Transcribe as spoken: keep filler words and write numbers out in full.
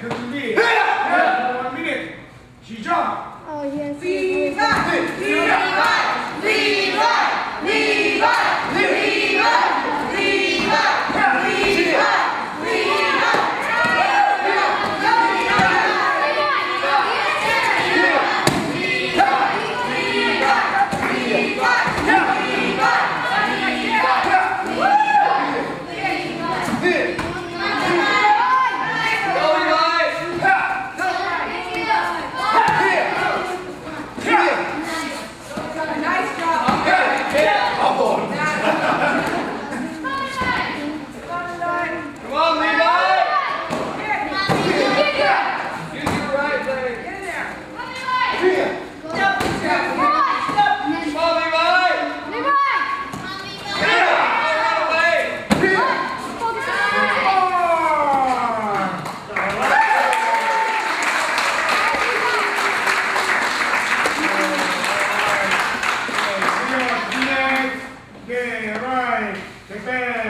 그 준비. one minute. 시작. Oh yes. 리발! 리발! 리발! 리발! 리발! 리발! Okay, right. Prepare.